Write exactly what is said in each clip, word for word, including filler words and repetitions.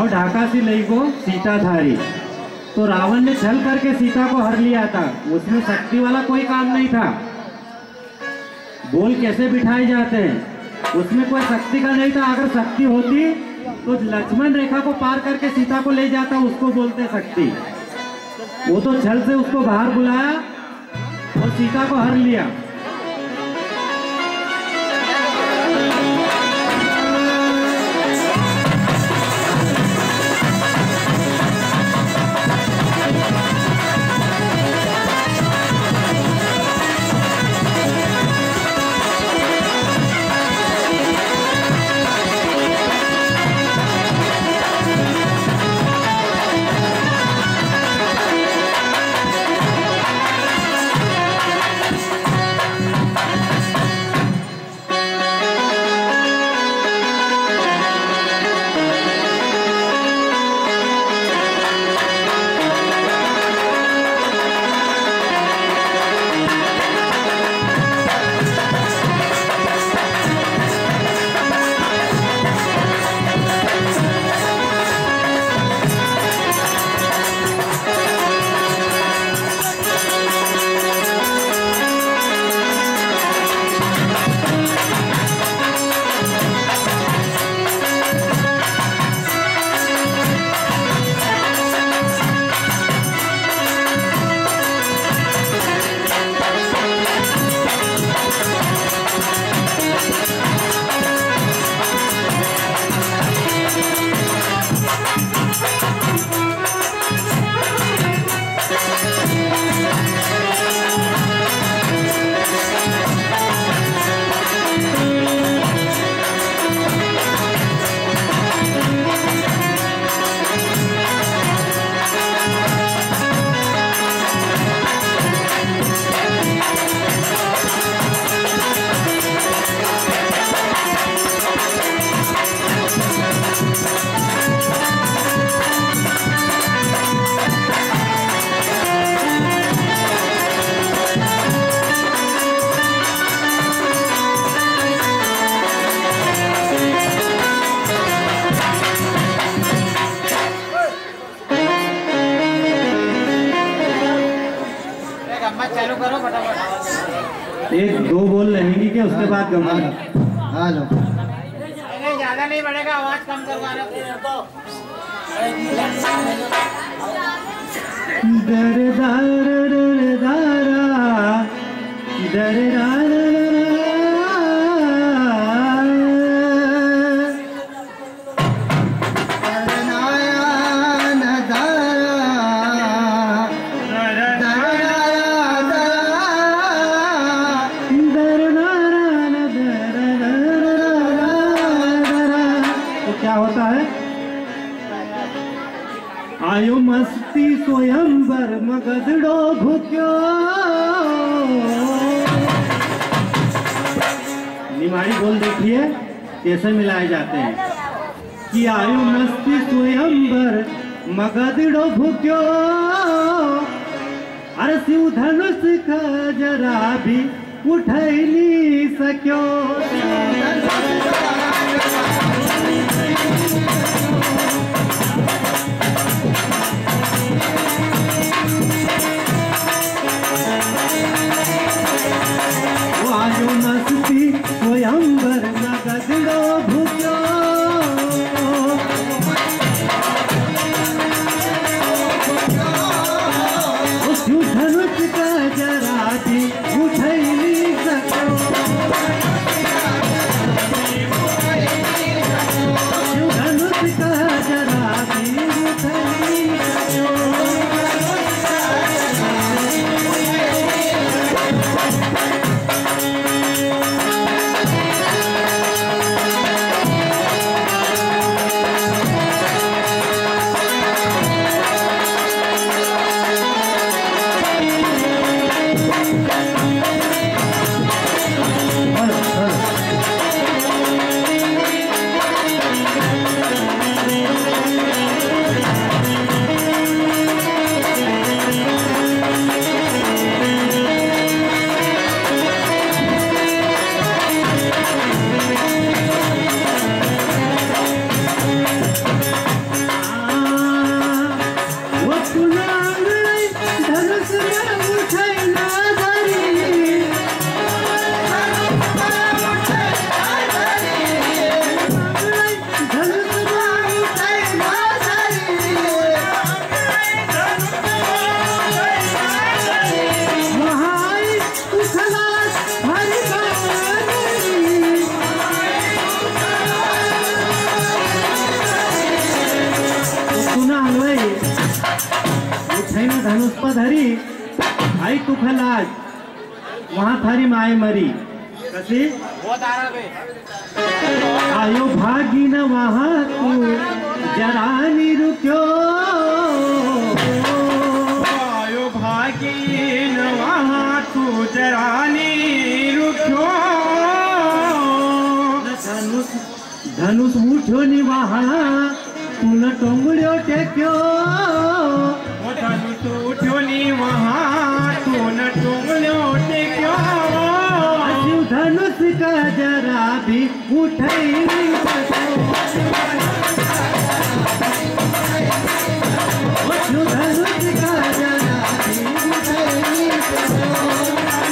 और ढाका सी लई को सीता धारी। तो रावण ने छल करके सीता को हर लिया था, उसमें शक्ति वाला कोई काम नहीं था। बोल कैसे बिठाए जाते हैं उसमें कोई शक्ति का नहीं था। अगर शक्ति होती तो लक्ष्मण रेखा को पार करके सीता को ले जाता, उसको बोलते शक्ति। वो तो छल से उसको बाहर बुलाया और सीता को हर लिया। एक दो बोल रहेंगी कि उसके बाद गमा। हेलो ज्यादा नहीं बढ़ेगा, आवाज कम करवा रहे तो। दर दार दर दारा दर दार आयो मस्ती स्वयंवर मगधड़ो भूक्यो। निमाड़ी बोल देखिए कैसे मिलाए जाते हैं कि आयो मस्ती स्वयंवर मगधड़ो भूक्यो। अरे शिव धनुष का जरा भी उठाई नहीं सक्यो। आयो मस्ती स्वयंवर मगधड़ो भूक्यो। शिव धनुष का जरा भी उठाई नहीं सक्यो। शिव धनुष का जरा भी उठाई नहीं सक्यो। ना हलवाई उठे ना धनुष पर धरी आई तू खलाज वहां थारी माए मरी कसी बहुत आ रहा है आयो भागी न वहां तू जरा नी रुक्यो आयो भागी न वहां तू जरा नी रुक्यो धनुष धनुष उठ्यो नि वहां तू न टोंगड़्यो टेक्यो धनुष उठ्यो नि वहां तू न टोंगड़्यो टेक्यो शिव धनुष का जरा भी उठे नहीं शिव धनुष का जरा भी उठे नहीं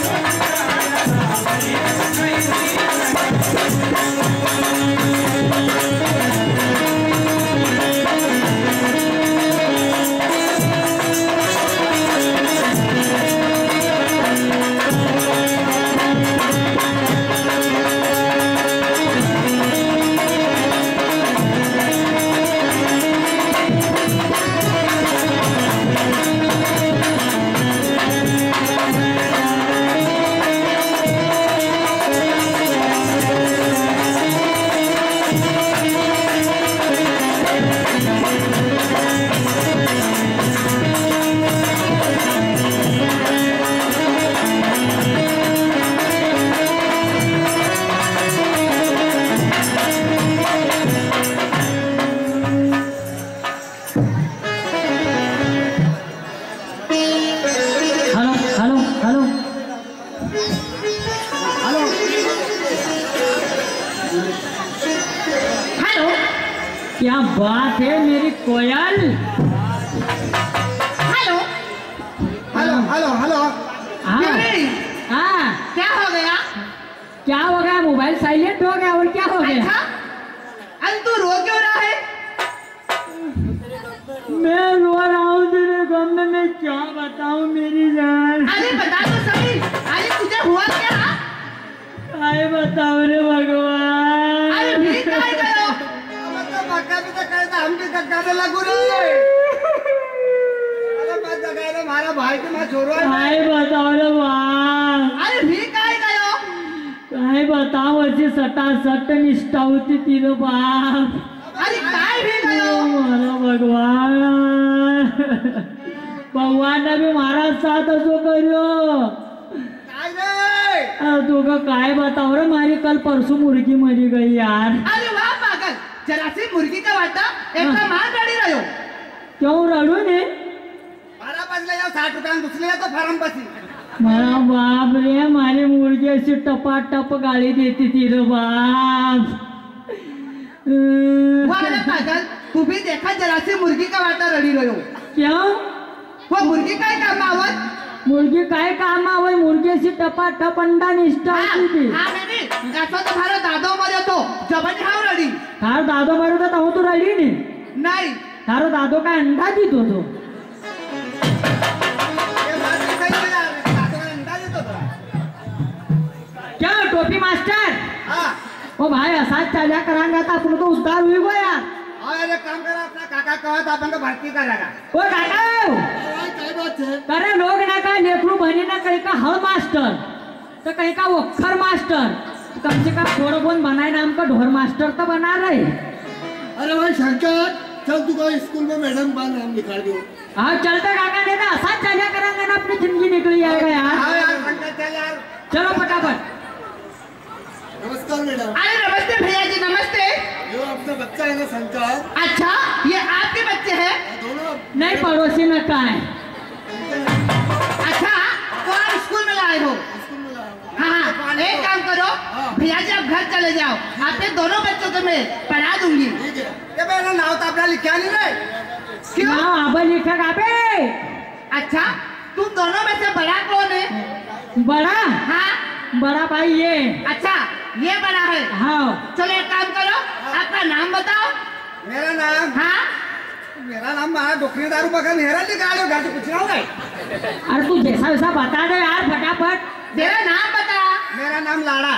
क्या बात है मेरी कोयल। हेलो हेलो हेलो हेलो हाँ हाँ क्या हो गया? क्या हो गया? मोबाइल साइलेंट हो गया और क्या हो गया? अच्छा अरे तू रो क्यों रहा है? मैं रो रहा हूँ तेरे गम में, मैं क्या बताऊँ मेरी जान। अरे बता तो सही, अरे तुझे हुआ क्या? अरे बताओ रे भगवान। अरे भी काय करो? मतलब मक्का भी तो करता, हम भी कक्का में लगू रे। अरे मत जगाए रे, हमारा भाई के मैं छोरो है। अरे बताओ रे वाह। अरे भी काय करो? अरे बताओ ऐसी सटा सट निष्ठा होती तीनों बाप। अरे काय भी करो? मारा भगवान, भगवान ने भी हमारा साथ असो करो। काय रे? तू का काय बताओ रे, मारी कल परसों मुर्गी मरी गई यार। अरे वाह पागल, जरा सी मुर्गी का वाटा एक का मार गाड़ी रहो। क्यों रड़ू ने? बारह बजले जाओ, साठ रुपया दूसरे तो फार्म बसी। मारा बाप रे, मारी मुर्गी ऐसी टपा टप गाली देती थी रे बाप। वाह पागल, तू भी देखा जरा सी मुर्गी का वाटा रड़ी रहो। क्यों? वो मुर्गी काय काम आवत? मुर्गी काय काम आवे? मुर्गी ऐसी टपा टप अंडा निष्ठा होती थी। हाँ मैंने ऐसा तो भारो दादो मरे तो जबन हाव रड़ी। थारो दादो मरे तो ताऊ तो रड़ी नहीं। नहीं थारो दादो का अंडा दी तो तो। ये बात भी सही है यार, दादो का अंडा देतो तो। क्या टोपी मास्टर? हाँ ओ भाई असाच चाल्या करांगा तो अपन तो उद्धार हुई गो यार। और एक काम करा, अपना काका कहत अपन को भर्ती करेगा। ओ काका काय बात है? करे लोग ना का लेखरू बनी ना कहीं का हल मास्टर तो कहीं का वक्खर मास्टर, कम से कम थोड़ा बहुत बनाए ना हमको ढोर मास्टर तो बना रहे। अरे भाई शंकर, चल तू का स्कूल में मैडम का नाम लिखा दो। हाँ चलते काका, नहीं तो असाच चाल्या करांगा ना अपनी जिंदगी निकली जाएगा यार। हाँ यार शंकर चल यार। चलो फटाफट। नमस्कार मैडम। अरे नमस्ते भैया जी, नमस्ते। ये अपना बच्चा है ना शंकर? अच्छा ये आपके बच्चे हैं? दोनों नहीं पड़ोसी में का है। अच्छा तो आप स्कूल में लाए हो? स्कूल में लाया हूँ। हाँ हाँ एक काम करो भैया जी, आप घर चले जाओ, आपके दोनों बच्चों को मैं पढ़ा दूंगी। ठीक है। ये मेरा नाम तो अपना लिखा नहीं रे। क्यों? हाँ अब लिखेगा बे। अच्छा तुम दोनों में से बड़ा कौन है? बड़ा? हाँ बड़ा भाई ये। अच्छा ये बड़ा है। हाँ चलो एक काम करो, आपका नाम बताओ। मेरा नाम? हाँ मेरा नाम हमारा डॉक्टरी दारू पका मेरा निकालो, घर से कुछ ना होगा। अरे तू जैसा वैसा बता दे यार फटाफट। मेरा नाम बता। मेरा नाम लाड़ा।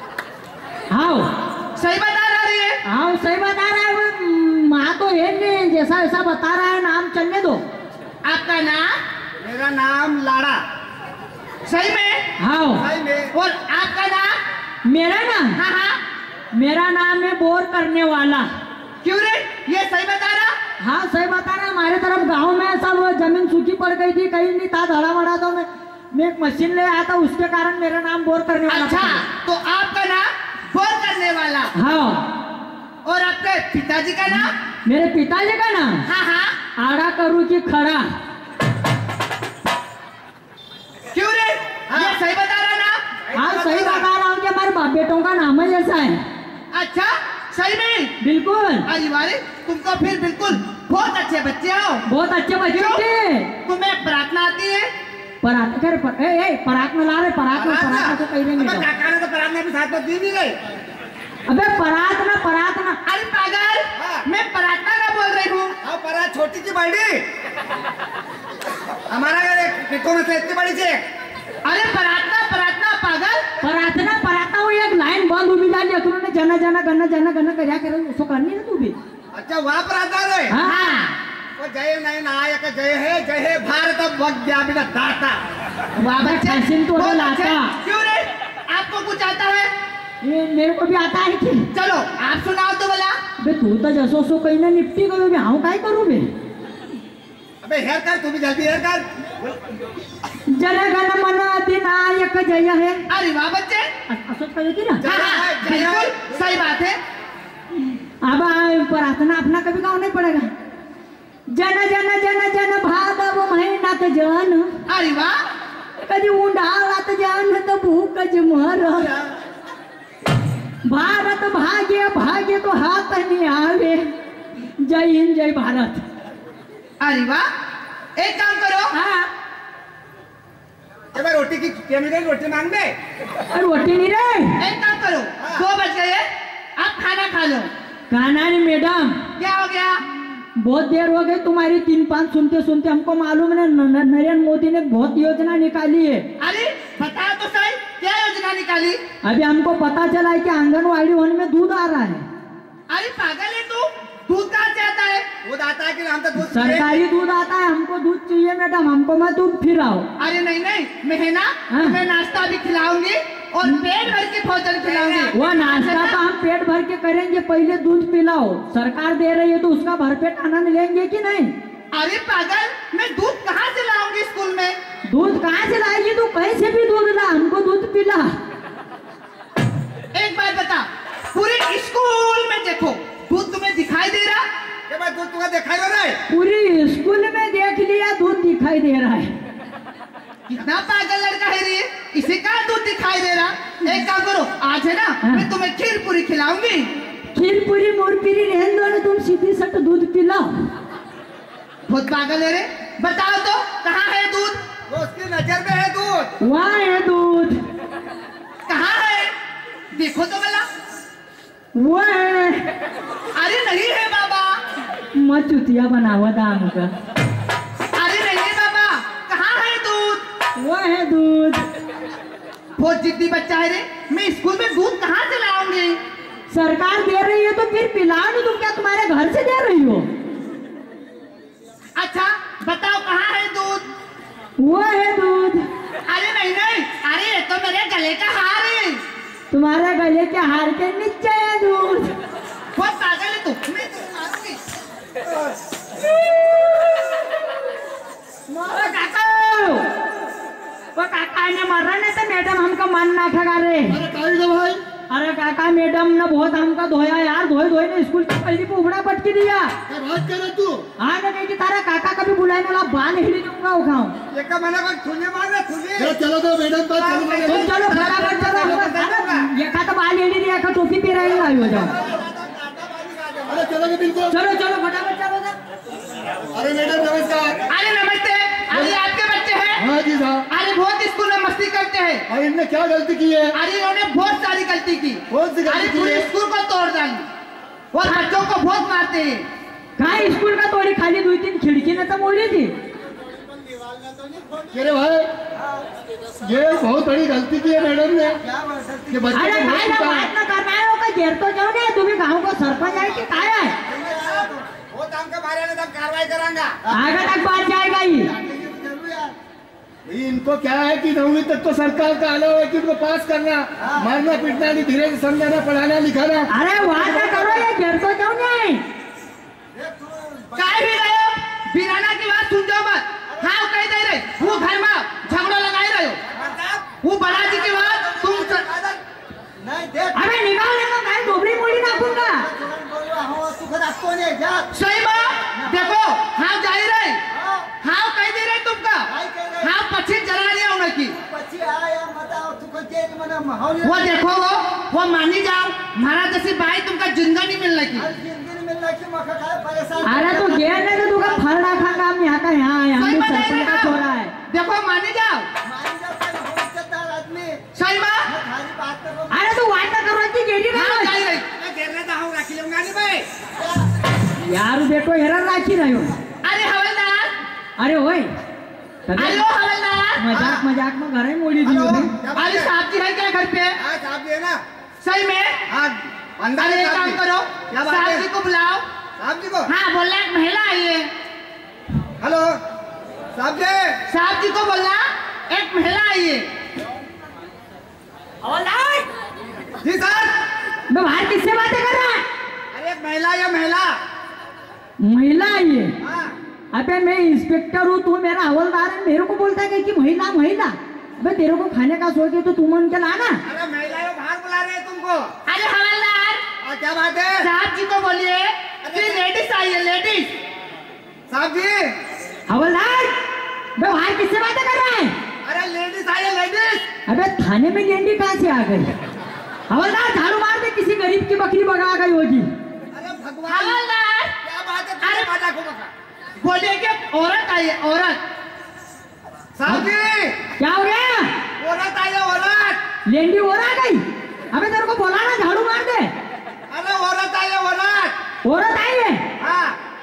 हाँ सही बता रही है? हाँ सही बता रहा है। वो माँ तो है नहीं, जैसा ऐसा बता रहा है नाम चलने दो। आपका नाम? मेरा नाम लाड़ा। सही में? हाँ। सही में। और आपका नाम? मेरा नाम? हाँ हाँ। मेरा नाम है बोर करने वाला। क्यों रे, ये सही बता रहा? हाँ सही बता रहा। हमारे तरफ गांव में सब जमीन सूखी पड़ गई थी, कहीं नहीं था धड़ा वड़ा, तो मैं मैं एक मशीन ले आया था, उसके कारण मेरा नाम बोर करने वाला। अच्छा, तो आपका नाम बोर करने वाला। हाँ। और आपके पिताजी का नाम? मेरे पिताजी का नाम? हाँ हाँ। आड़ा करूँ की खड़ा। क्यों रे, ये सही बता रहा ना? हाँ सही बता रहा हूँ कि हमारे बाप बेटों का नाम ही ऐसा है। अच्छा, सही में? बिल्कुल। अरे वाले, तुम तो फिर बिल्कुल बहुत अच्छे बच्चे हो। बहुत अच्छे बच्चे थे। तुम्हें प्रार्थना आती है? परात कर पर, ए, ए, परात में ला रहे, परात में परात में तो कहीं नहीं। अबे काका ने तो प्रार्थना भी साथ में दी नहीं गई। अबे परात ना परात ना। अरे पागल, हाँ। मैं प्रार्थना का बोल रही हूँ। हाँ परा छोटी की बड़ी। हमारा घर कितों में से इतनी बड़ी से। अरे प्रार्थना प्रार्थना पागल। प्रार्थना प्रार्थना वो एक लाइन बंद हुई जाती है, उन्होंने जना जना गन्ना जना गन्ना करया करे, उसको करनी है तू भी। अच्छा वहाँ प्रार्थना रे। हाँ। वो जय नहीं नायक जय है जय है भारत वक्त व्यापी दाता। वाह बच्चे, फैशन तो बहुत लाता। अच्छे। क्यों रे, आपको कुछ आता है? ये मेरे को भी आता है कि। चलो आप सुनाओ तो बोला। बे तू तो जसो सो कहीं ना निपटी गयो, मैं हाउ काय करूं बे। अबे हेयर कर, तू भी जल्दी हेयर कर। जन गण मन अधिनायक जय है। अरे वाह बच्चे, असोच कही थी ना। हाँ हाँ, बिल्कुल सही बात है। अब आ, प्रार्थना अपना कभी गाँव नहीं पड़ेगा। जन जन जन जन भादव मेहनत जन। अरे वाह। कभी उंडाळत जन तो भूकज मर। भारत भाग्य भाग्य तो हाथ नहीं आवे। जय हिंद जय भारत। अरे वाह, एक काम करो। हाँ। भाई रोटी की केमिकल रोटी मांग दे। अरे रोटी नहीं रे। एक काम करो, दो बज गए, आप खाना खा लो। खाना नहीं मैडम, क्या हो गया? बहुत देर हो गई तुम्हारी तीन पाँच सुनते सुनते। हमको मालूम है न- न- नरेंद्र मोदी ने बहुत योजना निकाली है। अरे बताओ तो सही, क्या योजना निकाली? अभी हमको पता चला है कि आंगनवाड़ी वन में दूध आ रहा है। अरे पागल है तू, दूध कहाँ से आता है? दूध आता है कि हम तो दूध सरकारी दूध आता है, हमको दूध चाहिए मैडम, हमको मैं दूध फिराओ। अरे नहीं नहीं, मैं है ना, हाँ। तुम्हें नाश्ता भी खिलाऊंगी और पेट भर के भोजन खिलाऊंगी। वो नाश्ता तो हम पेट भर के करेंगे, पहले दूध पिलाओ। सरकार दे रही है तो उसका भरपेट आनंद लेंगे कि नहीं। अरे पागल, मैं दूध कहाँ से लाऊंगी स्कूल में? दूध कहाँ से लाएगी तू? कहीं से भी दूध ला, हमको दूध पिला। एक बात बता, पूरे स्कूल में देखो दूध तुम्हें दिखाई दे रहा? के बाद दूध तुम्हें दिखाई दे रहा है? पूरी स्कूल में देख लिया, दूध दिखाई दे रहा है। कितना पागल लड़का है रे, इसे कहाँ दूध दिखाई दे रहा? एक काम करो, आज है ना, हाँ। मैं तुम्हें खीर पूरी खिलाऊंगी। खीर पूरी मोरपीरी रहने दो ना, तुम सीधी सट दूध पिलाओ। बहुत पागल है रे, बताओ तो कहाँ है दूध? वो उसकी नजर में है दूध। वहाँ है दूध। कहाँ है? देखो तो भला। वो है। अरे नहीं है बाबा। मैं चुतिया बनावा था हमका। अरे नहीं है बाबा, कहाँ है दूध? वो है दूध। बहुत जिद्दी बच्चा है रे, मैं स्कूल में दूध कहाँ से लाऊंगी? सरकार दे रही है तो फिर पिलाओ नहीं, तुम क्या तुम्हारे घर से दे रही हो? अच्छा बताओ कहाँ है दूध? वो है दूध। अरे नहीं नहीं, अरे ये तो मेरे गले का हार है। तुम्हारे गले के हार के नीचे है दूध। बहुत पागल है तू, मैं तुझे मारूंगी। ओ काका, वो काका ने मर रहा नहीं तो मैडम हमका मन ना खगा रे। अरे काई दो भाई। अरे काका मैडम ने बहुत हमका धोया यार, धोए धोए ने स्कूल की पहली पे उबड़ा पटकी दिया। क्या बात कर रहा तू? हाँ ना, कि तारा काका कभी बुलाने वाला बाल हिली दूंगा उखाओ। ये का मैंने कोई थुल्ली मार रहा थुल्ली। चलो चलो तो मैडम बात चलो तुम मैडम। चलो फटाफट चलो। ये का तो बाल हिली दिया, का टोपी पे रहेगा हो जाओ। अरे चलो बिल्कुल। चलो चलो फटाफट चलो ना। अरे मैडम नमस्कार। अरे नमस्ते, अरे आपके बच्चे हैं? हाँ जी साहब। अरे बहुत स्कूल में मस्ती करते हैं। और इनने क्या गलती की है? अरे इन्होंने बहुत सारी गलती की। कौन सी गलती अरे की पूरे है? स्कूल को तोड़ डाली और बच्चों को बहुत मारते हैं। कहा स्कूल का तोड़ी, खाली दो तीन खिड़की ने तो मोड़ी थी। अरे भाई ये बहुत बड़ी गलती की है मैडम ने कि बच्चे अरे को भाई बहुत ना पिटा बात ना करना है, वो का घेर तो जाओ ना, तुम्हें गाँव को सरपंच है कि काय है? वो दाम का बारे में कार्रवाई करांगा। आगे तक बात जाएगा ही। इनको क्या है कि नौवीं तक तो सरकार का आलो है कि उनको पास करना, मारना पीटना नहीं, धीरे से समझाना, पढ़ाना लिखाना। अरे वादा करो, ये घर तो क्यों नहीं? काय भी रहे हो बिराना की बात सुन जाओ मत। हाँ कह दे रहे वो घर में झगड़ो लगाई रहे हो, वो बड़ा जी की बात तुम अबे निकाल लेना, मैं डोबरी मोड़ी नाखूंगा। सही बात देखो। हाँ जा ही रहे, हाँ कह दे रहे तुमका, हाँ पच्चीस जला लिया उन्हें की वो देखो वो वो मानी जाओ महाराज जैसी बाई तुमका जिंदा नहीं मिलने की। अरे तो गेर नहीं तो तुमका फल रखा हम यहाँ का यहाँ आए, हम सरपंच का छोरा है। देखो मानी जाओ सही बात। अरे तू वादा करो कि गेरी हाँ नहीं जा ही रही यार बेटो हेरा राखी रही हो। अरे हवलदार, अरे ओए अरे ओ हवलदार, मजाक मजाक में घर ही मोड़ी दी होगी। अरे साहब जी है क्या घर पे? साहब जी है ना? सही में? अंदर अरे एक काम करो, क्या बात साहब है? जी को बुलाओ। साहब जी को? हाँ बोलना एक महिला आई है। हेलो साहब जी। साहब जी को बोलना एक महिला आई है। हवलदार जी सर। मैं बाहर किससे बातें कर रहा है? अरे एक महिला या महिला। महिला आई है। हाँ। अबे मैं इंस्पेक्टर हूँ, तू मेरा हवलदार है, मेरे को बोलता है कि महिला महिला। अबे तेरे को खाने का शौक है तो तू मन के लाना। अरे महिला यो बाहर बुला रहे हैं तुमको। अरे हवलदार और क्या बात है? साहब जी को बोलिए कि लेडीज आई है, लेडीज। साहब जी। हवलदार मैं बाहर किससे बातें कर रहा है? अरे लेडीज आई है, लेडीज। अबे थाने में गेंडी कहाँ से आ गई? हवलदार झाड़ू मार दे, किसी गरीब की बकरी भगा गई होगी। अरे भगवान हवलदार क्या बात है? अरे अरे बाजा को बका। बोलिए कि औरत आई है, औरत। साहब जी क्या हो गया? औरत आई है, औरत। लेंडी हो रहा गई। अबे तेरे को बोला ना झाड़ू मार दे। अरे औरत आई है, औरत। औरत आई है। हाँ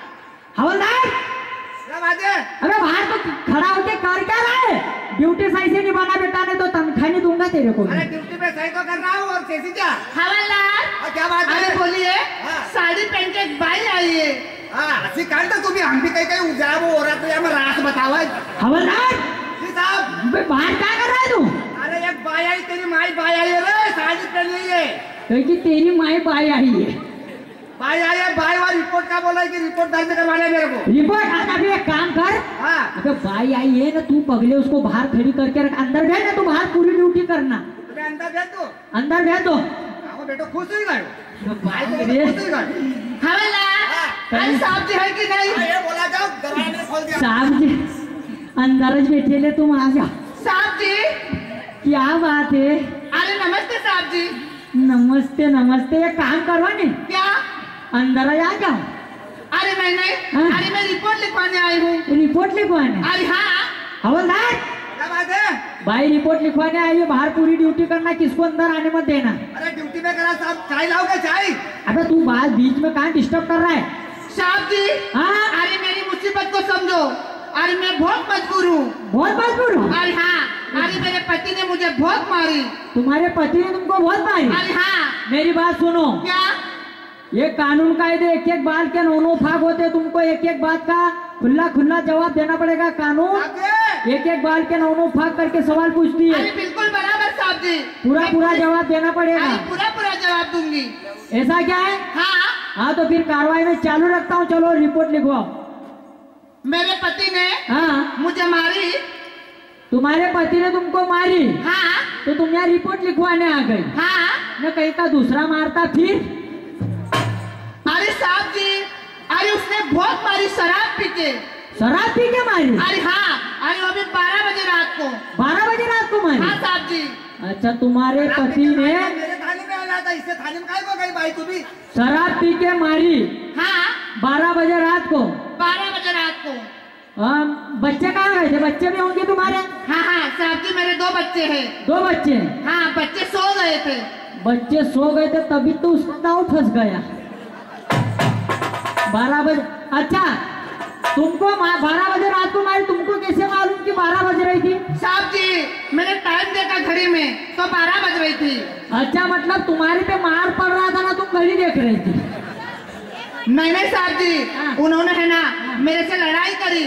हवलदार क्या बात है? अबे बाहर तो खड़ा होके कर क्या रहा है? ड्यूटी सही से निभाना बेटा, नहीं तो तनख्वाह नहीं दूंगा तेरे को। अरे ड्यूटी पे सही तो कर रहा हूँ और कैसी क्या? हवलदार और क्या बात अरे है? बोलिए हाँ। साड़ी पहन के एक बाई आई है। हाँ अच्छी काल तो तुम्हें हम भी कहीं कहीं उजा वो औरत तो मैं रात बतावा। हवलदार जी साहब। बे बाहर क्या कर रहा है तू? अरे एक बाई आई, तेरी माई बाई आई है रे, साड़ी पहन ली है। क्योंकि तेरी माई बाई आई है। बाई आई है, बाई वाली रिपोर्ट का बोला है कि रिपोर्ट दर्ज करवाने मेरे को। रिपोर्ट आज अभी एक काम कर। हाँ अबे बाई आई है ना, तू पगले उसको बाहर खड़ी करके रख, अंदर भेज ना, तू बाहर पूरी ड्यूटी करना। तुम्हें अंदर भेज दो। अंदर भेज दो। आओ बेटो खुश हुई गए। बाई को अरे, खुश हुई गए। हवलदार अरे साहब जी है कि नहीं? ये बोला जाओ दरवाजा खोल दिया। साहब जी अंदर ज बैठे ले, तुम आ जाओ। साहब जी क्या बात है? अरे नमस्ते साहब जी। नमस्ते नमस्ते। एक काम करो नी, क्या? अंदर आ जाओ। अरे मैं नहीं, हाँ। अरे मैं रिपोर्ट लिखवाने आई हूँ। रिपोर्ट लिखवाने? अरे हाँ हवलदार क्या बात है? भाई रिपोर्ट लिखवाने आई है, बाहर पूरी ड्यूटी करना, किसको अंदर आने मत देना। अरे ड्यूटी पे करा साहब, चाय लाओगे चाय? अबे तू बात बीच में कहाँ डिस्टर्ब कर रहा है? साहब जी हाँ अरे मेरी मुसीबत को समझो। अरे मैं बहुत मजबूर हूँ। बहुत मजबूर हो? अरे हाँ अरे मेरे पति ने मुझे बहुत मारी। तुम्हारे पति ने तुमको बहुत मारी? अरे हाँ। मेरी बात सुनो, क्या? ये कानून कायदे एक एक बात के नौ नौ भाग होते, तुमको एक एक बात का खुला खुला जवाब देना पड़ेगा। कानून साहब जी। एक एक बार के नौ नौ भाग करके सवाल पूछती अरे है, बिल्कुल बराबर साहब जी। पूरा मैं पूरा पूरी- जवाब देना पड़ेगा। अरे पूरा पूरा जवाब दूंगी। ऐसा क्या है? हाँ हाँ तो फिर कार्रवाई में चालू रखता हूँ, चलो रिपोर्ट लिखवाओ। मेरे पति ने हाँ मुझे मारी। तुम्हारे पति ने तुमको मारी हाँ तो तुम यहाँ रिपोर्ट लिखवाने आ गई। हाँ। न कहीं का दूसरा मारता फिर? अरे साहब जी अरे उसने बहुत मारी शराब पी के। शराब पी के मारी? अरे हाँ अरे वो भी बारह बजे रात को। बारह बजे रात को मारी? हाँ साहब जी। अच्छा तुम्हारे पति ने मेरे थाने में आ जाता, इससे थाने में काहे को गई बाई तू भी? शराब पी के मारी हाँ बारह बजे रात को। बारह बजे रात को। हाँ, बच्चे कहाँ गए थे? बच्चे भी होंगे तुम्हारे? हाँ हाँ साहब जी मेरे दो बच्चे हैं। दो बच्चे? हाँ बच्चे सो गए थे। बच्चे सो गए थे तभी तो उसका दाव फंस गया। बारह बजे? अच्छा तुमको बारह बजे रात को मारी, तुमको कैसे मालूम कि बारह बज रही थी? साहब जी मैंने टाइम देखा घड़ी में तो बारह बज रही थी। अच्छा मतलब तुम्हारे पे मार पड़ रहा था ना, तुम घड़ी देख रही थी? नहीं नहीं साहब जी हाँ। उन्होंने है ना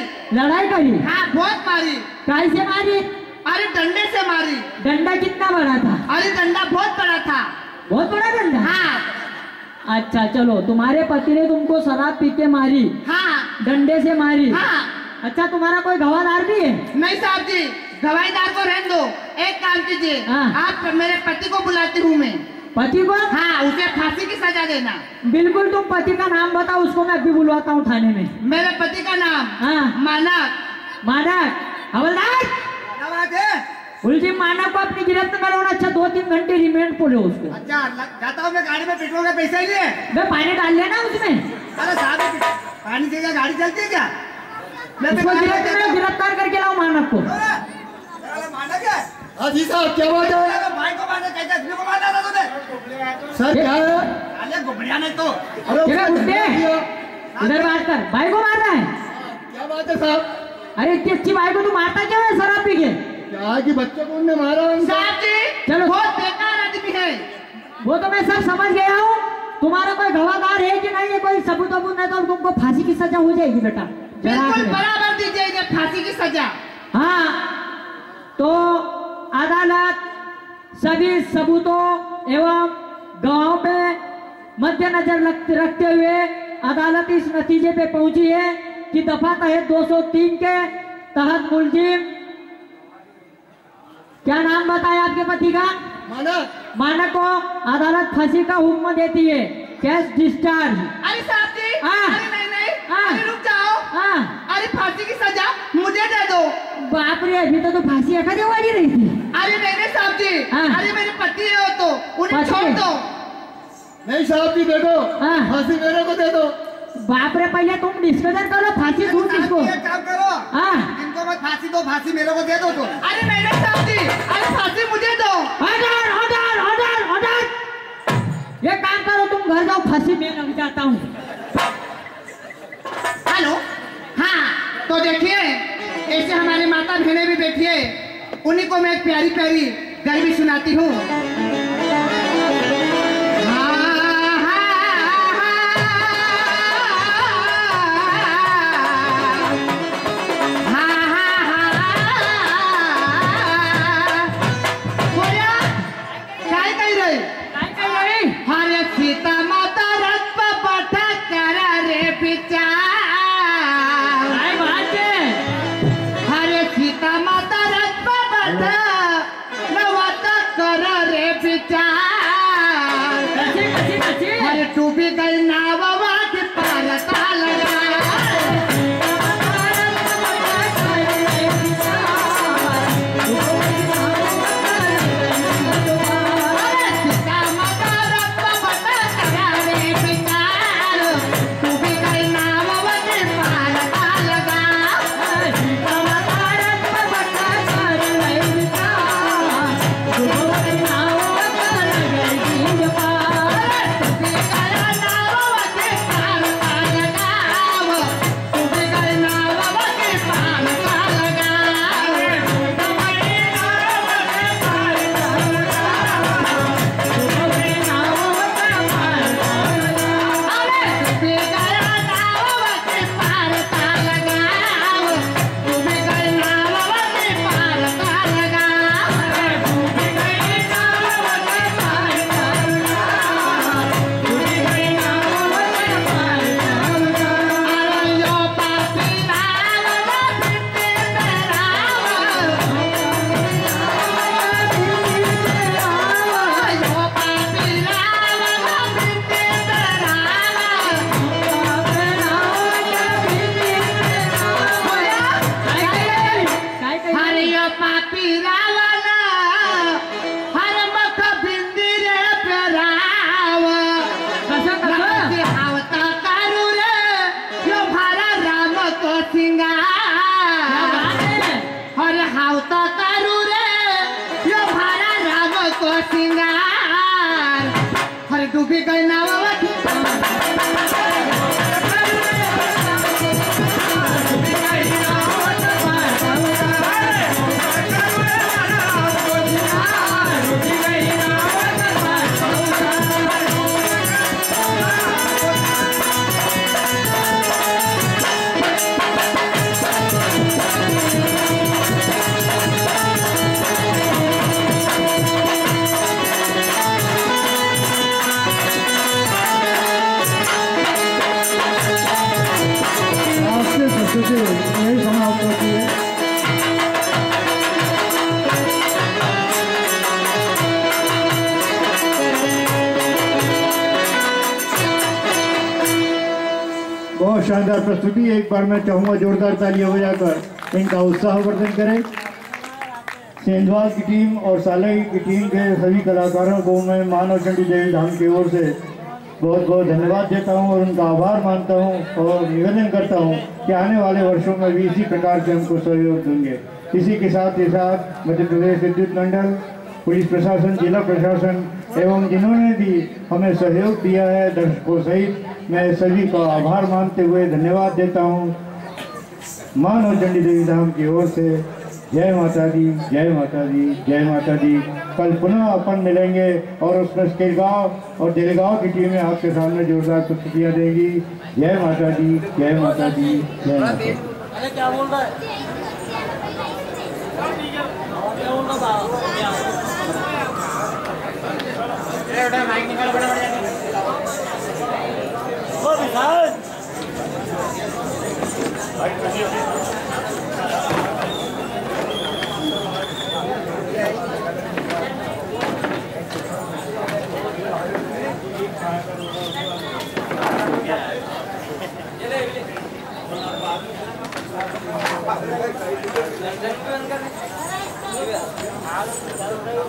लड़ाई करी? हाँ बहुत मारी। काय से मारी? अरे डंडे से मारी। डंडा कितना बड़ा था? अरे डंडा बहुत बड़ा था। बहुत बड़ा डंडा? हाँ। अच्छा चलो, तुम्हारे पति ने तुमको शराब पी के मारी? हाँ। डंडे से मारी? हाँ। अच्छा, तुम्हारा कोई गवाहदार भी है? नहीं साहब जी, गवाहीदार को रहने दो। एक काम कीजिए, हाँ। आप मेरे पति को बुलाती हूँ मैं। पति को? हाँ, उसे फांसी की सजा देना। बिल्कुल, तुम पति का नाम बताओ, उसको मैं अभी बुलवाता हूँ थाने में। मेरे पति का नाम? हाँ। मानक। मानक? हवलदार क्या बात है? उलझी मानक को अपनी गिरफ्त में रहो। अच्छा, दो तीन घंटे रिमांड पे लो उसको। अच्छा लग- जाता हूँ मैं गाड़ी में पेट्रोल का पैसा ही लिए। वे पानी डाल लेना उसमें। अरे साहब ये पानी से क्या गाड़ी चलती है क्या? मैं उसको गाड़ी गिरफ्त लेके में गिरफ्तार करके लाओ मानक को। अरे, अरे मानक है? हाँ जी साहब, क्या बात है? अरे भाई को मारना कैसे? अपने को मारना था तूने? सर क्या है? अरे गुबड़िया नहीं तो। अरे क्या उसने उठते? क्या किया? इधर बात कर, भाई को मारना है? क्या बात है साहब? अरे इतनी अच्छी भाई को तू मारता क्यों है शराब पी के? क्या है कि बच्चों को उनने मारा उनका? साहब जी, चलो। बहुत बेकार आदमी है। वो तो मैं सब समझ गया हूँ। तुम्हारा कोई गवाहदार है कि नहीं है? कोई सबूत वबूत नहीं तो तुमको फांसी की सजा हो जाएगी बेटा। जरा बिल्कुल के। बराबर दीजिएगा फांसी की सजा। हाँ, तो अदालत सभी सबूतों एवं गवाहों पे मद्देनजर रख- रखते हुए अदालत इस नतीजे पे पहुंची है कि दफा तहत दो सौ तीन के तहत मुलजिम, क्या नाम बताया आपके पति का? मानक। मानक को अदालत फांसी का हुक्म देती है, कैश डिस्चार्ज। अरे साहब जी, हाँ। अरे नहीं नहीं, हाँ। अरे रुक जाओ। हाँ, अरे फांसी की सजा मुझे दे दो। बाप रे, अभी तो, तो फांसी एखादी वाली रही थी। अरे नहीं नहीं साहब जी, हाँ। अरे मेरे पति हो तो उन्हें पति? छोड़ दो। नहीं साहब जी, दे दो। हाँ। फांसी मेरे को दे दो। बाप रे, पहले तुम डिस्कशन करो, फांसी दूर किसको? एक काम करो, हाँ, इनको मत फांसी दो, फांसी मेरे को दे दो तुम। अरे नहीं नहीं साहब जी, अरे फांसी मुझे दो। Order order order order. ये काम करो, तुम घर जाओ, फांसी मैं लग जाता हूँ। हेलो, हाँ तो देखिए, ऐसे हमारी माता बहनें भी बैठी है, उन्हीं को मैं एक प्यारी प्यारी गरबी सुनाती हूँ। हरे सीता माता रथ पर बैठा करा रे विचार। काय बात है? हरे सीता माता रथ पर बैठा नवाता करा रे विचार। कशी कशी कशी? हरे डूबी गई नावा के पार का लगा। डूबी गई नावा से यही समाप्त होती है। बहुत शानदार प्रस्तुति। एक बार मैं चाहूँगा जोरदार तालियां बजाकर इनका उत्साहवर्धन करें। सेंधवाल की टीम और सालई की टीम के सभी कलाकारों को मैं मानव चंडी देवी धाम की ओर से बहुत बहुत धन्यवाद देता हूं और उनका आभार मानता हूं और निवेदन करता हूं कि आने वाले वर्षों में भी इसी प्रकार से हमको सहयोग देंगे। इसी के साथ ही साथ मध्य प्रदेश विद्युत मंडल, पुलिस प्रशासन, जिला प्रशासन एवं जिन्होंने भी हमें सहयोग दिया है, दर्शकों सहित, मैं सभी का आभार मानते हुए धन्यवाद देता हूँ मानव चंडी देवी धाम की ओर से। जय माता दी, जय माता दी, जय माता दी। कल पुनः अपन मिलेंगे और उसमें केलगांव और दिलगांव की टीमें आपके सामने जोरदार प्रस्तुतियाँ देंगी। जय माता दी, जय माता दी, जय माता दी। अरे क्या बोल रहा है? क्या बोल रहा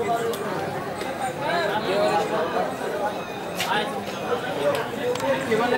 था?